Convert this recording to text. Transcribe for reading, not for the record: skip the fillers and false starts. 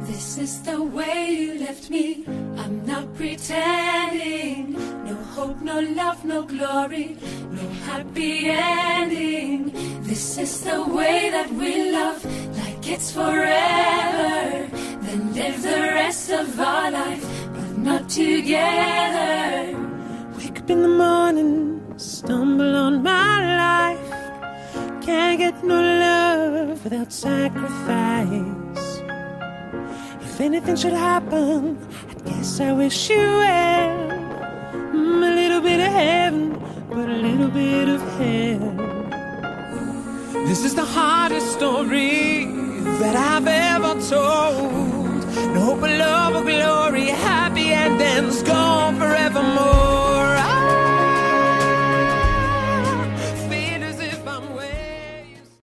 This is the way you left me. I'm not pretending. No hope, no love, no glory, no happy ending. This is the way that we love, like it's forever. Then live the rest of our life, but not together. Wake up in the morning, stumble on my life. Can't get no love without sacrifice. If anything should happen, I guess I wish you well. A little bit of heaven, but a little bit of hell. This is the hardest story that I've